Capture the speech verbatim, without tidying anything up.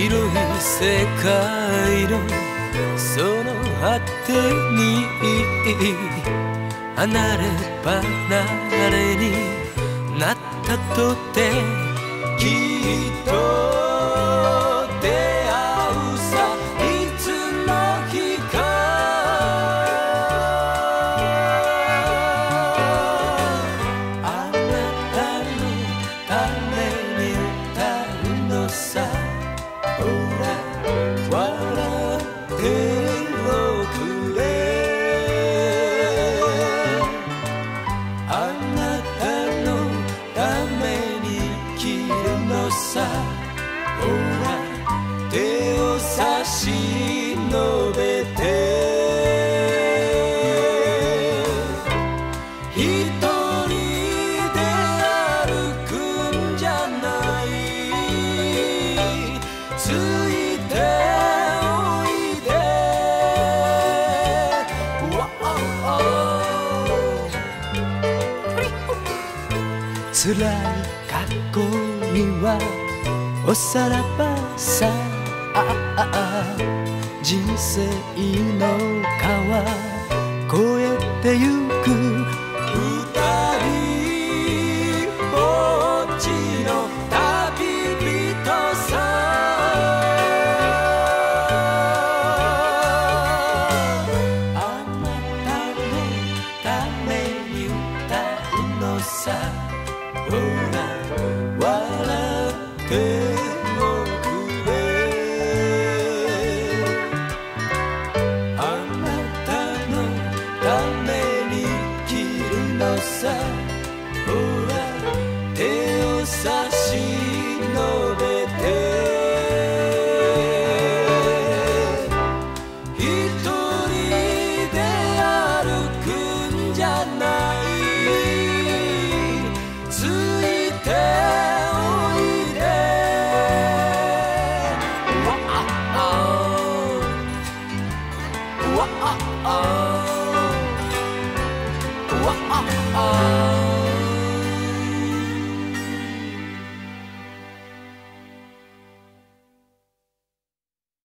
広い世界のその果てに離れ離れになったとてきっと出会うさいつの日かあなたのために歌うのさほら笑っておくれあなたのために生きるのさほら手を差し伸べて一人で歩くんじゃないついておいでわ辛い過去にはおさらばさ人生の川越えてゆく二人ぼっちの旅人さあなたのために歌うのさほら笑っておくれあなたのために生きるのさほら手を差し伸べて一人で歩くんじゃないついておいでわああわああわああ